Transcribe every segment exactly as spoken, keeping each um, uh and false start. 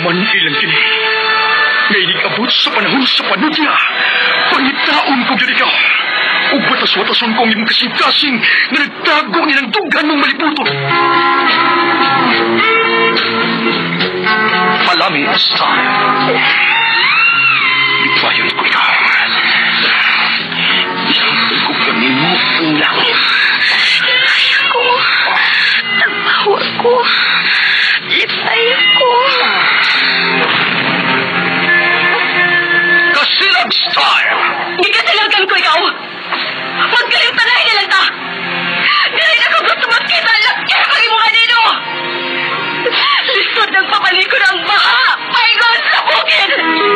Human ilang kini. Ngayon ikabot sa panahon sa panudya. Pangitaon ko yun ikaw. O batas-watason kong yung kasing-kasing na nagtago nilang dugan mong malibuton. Malami ang style. Ibayon ko ikaw. Ihampil ko kami mo ang langit. Ako. Nagbawa ko. Lipay ko. Kasilag style! Di kasilagan ko ikaw. Maggaling tanay na lang ta. Dili na ko gusto magkita lang kaya kang imuha nino. Lisod ng papalikod ang baha. Paigon sa bukid.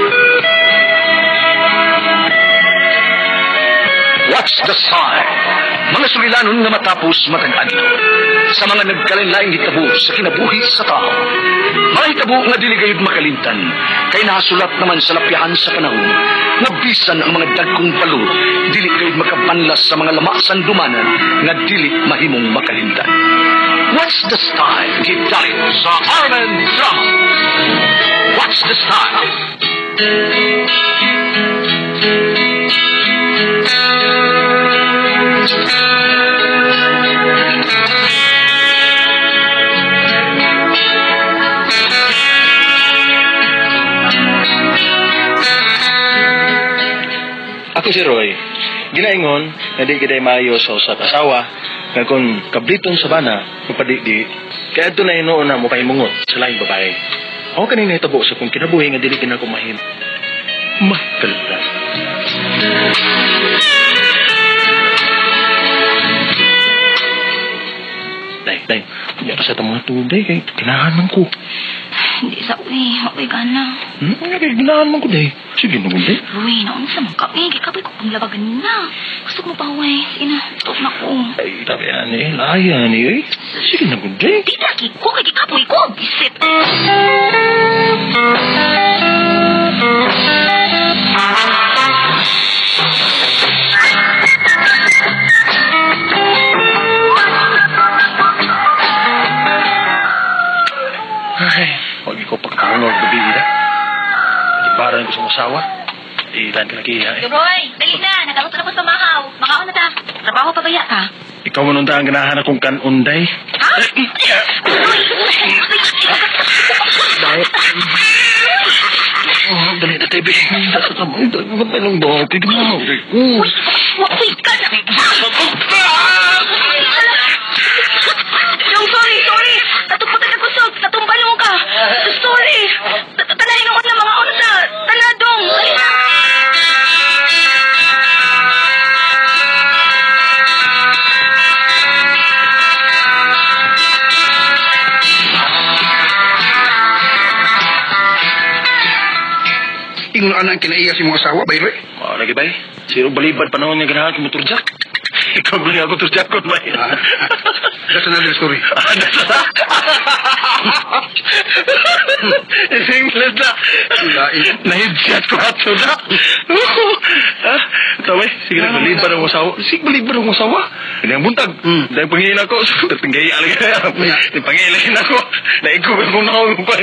What's the sign? Mga sulilanon nga matapos matag-adlaw. Sa mga nagkalinlaing hitabo sa kinabuhi sa tao. Mga hitabo nga dili gayud makalimtan. Kay nasulat naman sa lapyahan sa panahon. Nabisan ang mga dagkong balod. Dili gayud makabanlas sa mga lamasan dumanan nga dili mahimong makalimtan. What's the style? Gitarin sa Armen Drama. What's the style? Ako si Roy. Ginaingon na di giday maayo sa usa ka asawa nga kung kabliton sa bana mapadidi kaya ito na inoon na mo pahimungot sa laing babae. Ako kanina itabo sa kung kinabuhi nga dili kinako mahim. Mahkaltas. Day, day. Yara sa mga tunday kay kinahanan ko. Hindi sa uwi. Ako'y gana. Hmm? Kaya ginahanan ko, day. Sige na ko, day. Uy, naon sa mga kape. Kikabay ko pang labagan na. Gusto ko pa, uy. Sige na. Stop na ko. Ay, tabi yan eh. Layan eh. Sige na ko, day. Di lagi ko. Kaya kikapoy ko. Bisit. Ay, huwag ko pagkangol gabi na. Hindi parang gusto mo asawa. Ilan ka lagi, ha? Roy, dali na. Nakaluto na ko sa mahaw. Makaon na ta. Trabaho pa baya ka? Ikaw man unta ang ganahan akong kanunday. Ha? Roy! Dahil... Oh, dali na tayo, babe. Dali na tayo. Dali na tayo ng dati. Uy, wakoy ka na. No, sorry, sorry. Natuputan na kusog. Natumbalo ka. Sorry. Tanayin ako na mga unsa. Tanadong. Dali na. Ingon anak kinaiya si mga asawa, bay, Roy? Oo, lagi, bay. Siro balibad panahon niya ganahan kong motorjak. Ikaw balik ako turjakon, bay. Ah, that's another story. Ah, that's na. English na. Nahidjat ko ato na. Ah, ito, bay. Sige na, balibad ang asawa. Sige, balibad ang asawa. Hindi ang buntag. Dahil panghihin ako. Tatinggay alay ka. Panghihin ako. Naigubin kong nakawin pa.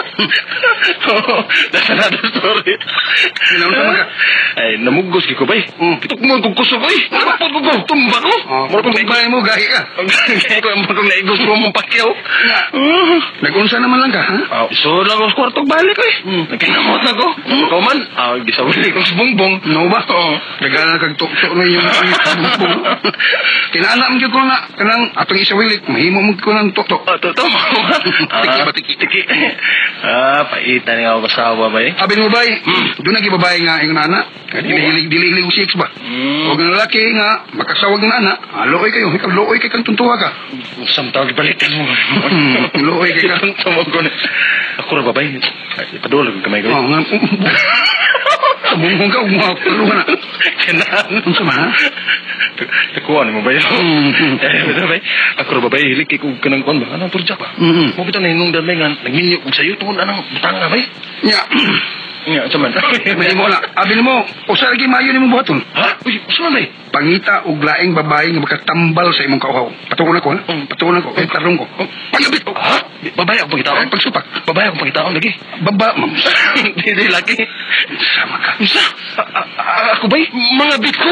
That's another story. Sinaon sa mga? Ay, namugos ko, bay. Pitok mo kong kusog, bay. Napapod ko ko. Tumba ko. Mara kong naigos mo, gahi ka. Gahi ko, mara kong naigos mo mong pakyaw. Nag-unsa naman lang ka, ha? So lang ako sa kwartog balik, eh. Nagkinamot na ko. Ikaw man, gisawali kong subumbong. No ba? Nagana kag tuktok na yung bumbong. Kinaanam ko na, kanang atong isawilik, mahimo mo ko ng tuktok. Totoo. Tiki ba, tiki? Tiki. Ah, paitan nga ako kasawa ba eh? Abin mo ba eh? Doon na gibabae nga yung nana. Dili-hilig usik ba? Huwag na lalaki nga, makasawag ng nana. Looy kayo, ikaw looy kay kang tuntuwa ka. Usam tawag balikan mo. Looy kay ka. Tumog ko na. Ako ra babay. Ipadulag ang kamay ko. Oo nga. Bumong ka, mga puluhan na. Kailangan. Ang sama ha? Nakuha mo ba yun? Eh, babay. Ako ra babay, hilig kay kong kanang kuhan ba? Anong turja ba? Mo kita na hinong damay nga, nagminyo kong sayo tungkol anang butang nga ba eh? Ya. Nga, saman. May mo na. Abi mo, usa lagi mayo ni mo buhaton. Ha? Uy, saan ba? Pangita og laing babae nga makatambal sa imong kauhaw. Patuon ako, ha? Patuon ako. Eh, tarong ko. Pagabit ko. Ha? Babae akong pangitaon? Pagsupak. Babae akong pangitaon lagi. Baba, ma'am. Hindi, lagi. Sama ka. Isa? Ako ba'y? Mga bit ko?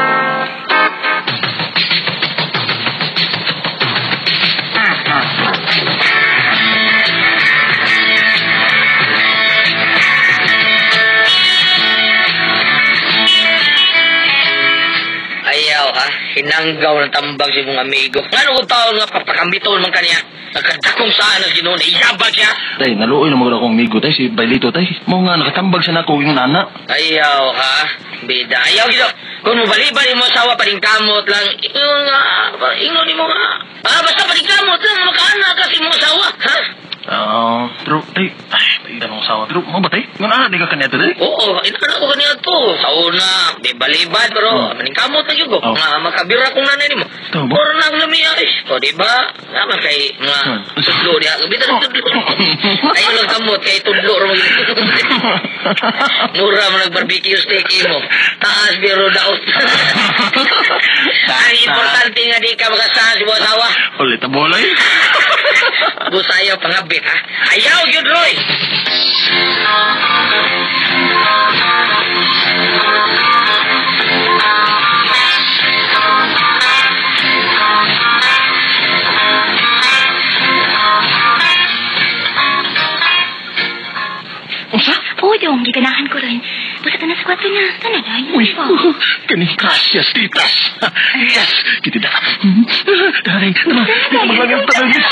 Ayaw ha, hinanggaw ng tambag si mong amigo. Ngano ko taon nga papakambitoon man kaniya. Nagkadakong saan ang ginoon, iyabag siya. Tay, naluoy na mga akong amigo, tay, si Bailito, tay. Mo nga, nakatambag siya na ako yung nana. Ayaw ha, bida. Ayaw gito. Kung mabali-bali mo asawa, paring kamot lang. Ingon nga, ingon mo nga. Ah, basta paring kamot lang, makaanak kasi mo asawa, ha? Ah, pero, tay, ay, tay, tanong asawa. Pero, mo ba, tay? Nga nana, di ka kaneta, tay? Oo, inanak ko kaniya to. Sa una, di balibad, pero Oh. maning kamot na yun ko. Oh. Nga, makabira kong nanay mo. Tama ba? Puro nang lumiya eh. O, di ba? Naman kay mga Hmm. tudlo niya. Bita ng tudlo. Ayaw lang kamot, kay tudlo. Mura mo nag-barbecue steak mo. Taas biro daot. Ang importante nga di ka makasahan si buwan asawa. Ulit na bola eh. Busayaw pangabit ha. Ayaw yun, Roy. Unsa? Oo, dong, giganahan ko rin. Basta ka na sa kwarto na. Sana na, yun Uy, pa. kaning gracias, titas. Yes, kita na. Daring, naman, maglangang tagal mismo.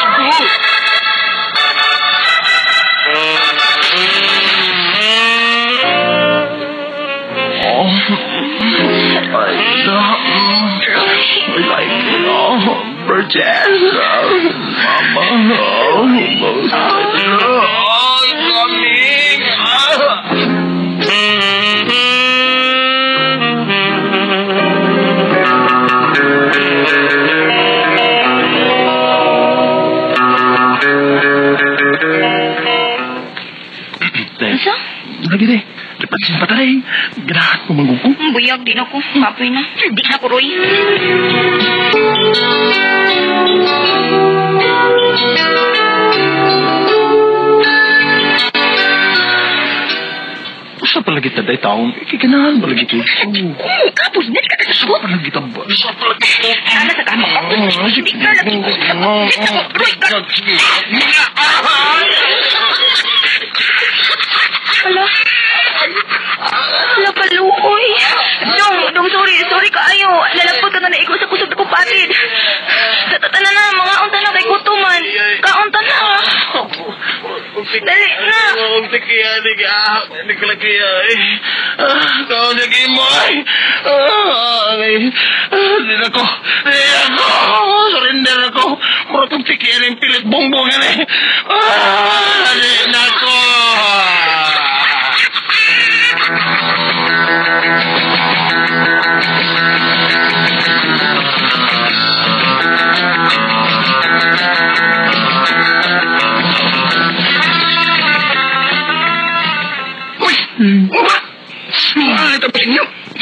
Oh, ay, na. I like it all. Burgess. Mama. Ay, kaming. Asa? Lagi deh. Dapat simpat tayo. Ganahan ko mangguko. Buyag din ako. Kapoy na. Di na ko, Roy. Usa pa lagi taday taon. Ikiganahan ba lagi ito? Hmm, kapos na. Di ka Usa kasabot. pa lagi tamba. Usa pa lagi ito. Sana sa kama ko. Di ka lagi. Roy, ka. Hala. Hala, paluoy. Dong, dong, sorry. Sorry ka ayo. Lalapot ka na naigo sa kusog na kupatid. Tatata na na. Mga unta na kay kutuman. Kaunta na. Dali na. Huwag sa kaya, di ka. Hindi ka lang kaya eh. Kau lagi mo ay. Hindi na ko. Hindi na ko. Surrender ako. Mura itong tikiyan yung pilit bongbong yan eh. Hindi na ko. Uy! Uba! Ay, tapos inyo.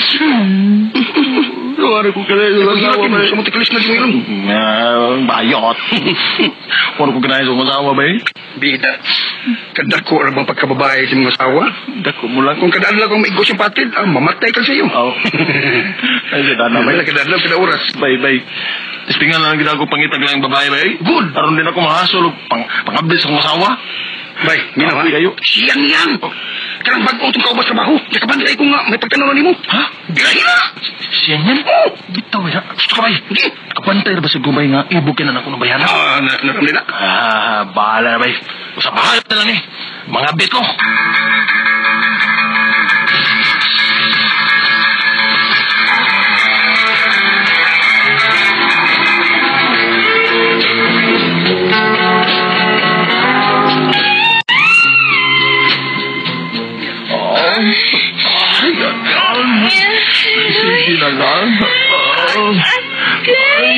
Luwari ko kanay sa masawa ba eh. Sa mutikalis na yung ilong. Bayot. Luwari ko kanay sa masawa ba eh. Bida. Kadako na bang pagkababae sa mga asawa? Dako mo lang. Kung kadaan lang kung maigo siyang patid, ah, mamatay ka sa iyo. Oo. Ay, sa dana ba May eh. kadaan lang kada oras. Bay, bay. Ispingan lang gina ko pangitag lang yung babae ba eh. Good. Aron din ako mahasol. Pang, pangabdi sa kong asawa. Bay, minaw ha? Apoy kayo. Siyang yan. Karang bago itong kaubas trabaho. Nakabanday ko nga, may pagtanawan mo. Ha? Bilahin na! Siya yan? Bitaw ya. Gusto ka bay. Hindi. Kapantay na ba sa gumay nga ibukin na ako ng bayanan? Ah, na- naramdaman na. Ah, bahala na bay. Usa bahayot na lang eh. Mga bit ko. Sige na lang. Ay,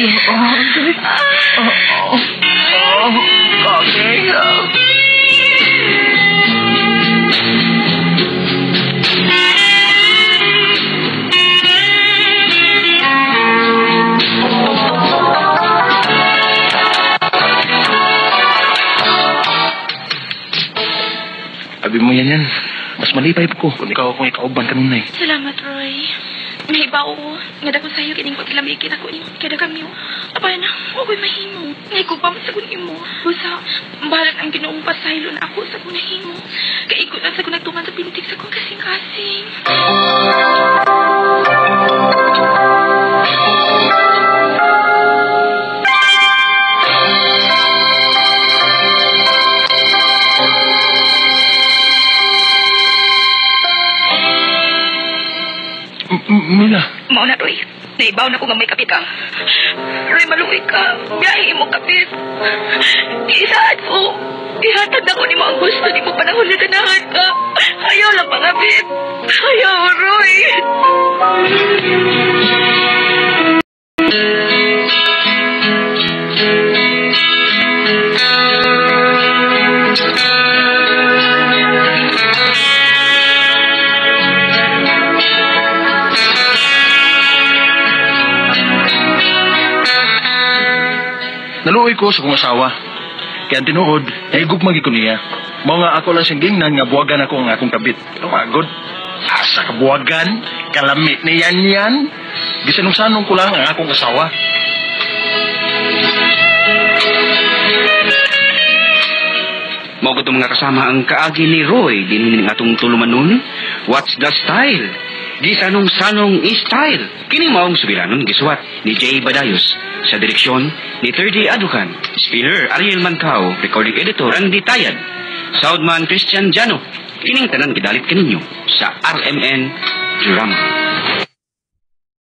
ay, Abi mo yan yan. Mas malipay ko kung ikaw akong ikauban kanunay. Salamat, Roy. Nahibaw ko. Nga dako sa'yo, kining paglamigin ako niyo. Kada kami yun. Apay na, huwag mahimo. Ngay ko pa masagun imo. Busa, balat ang ginoong pasaylo na ako sa kunahimo. Kaikot ang sagun nagtuman sa pintig sa kong kasing-kasing. Mila. Mao na, Roy. Naibaw na ko nga may kapit ka. Roy, maluwi ka. Biyahe mo kapit. Isaad ko. Ihatag na ko ni mo ang gusto ni mo panahon na ganahan ka. Ayaw lang pangapit. Ayaw, Roy. Naluoy ko sa kong asawa. Kaya ang tinuod, naigog magi ko niya. Mao nga ako lang siyang gingnan nga buwagan ako ang akong kabit. Pero magod, asa kabuwagan, kalamit ni yan yan. Gisanong-sanong ko lang ang akong asawa. Mao ko mga kasama ang kaagi ni Roy dinhin ng atong tuluman nun. What's the style? Gisanong-sanong style. Kini maong subiranon gisuwat ni Jay Badayos. Sa direksyon ni thirty Aducan. Spinner Ariel Mancao. Recording editor Randy Tayad. Soundman Christian Jano. Kining tanan gidalit kaninyo sa R M N Drama.